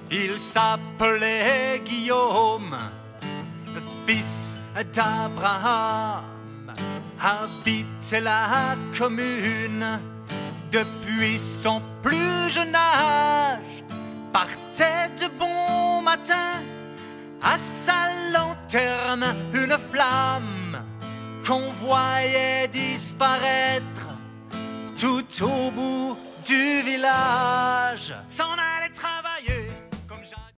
Il s'appelait Guillaume, fils d'Abraham, habitait la commune depuis son plus jeune âge. Partait de bon matin à sa lanterne une flamme qu'on voyait disparaître tout au bout du village. S'en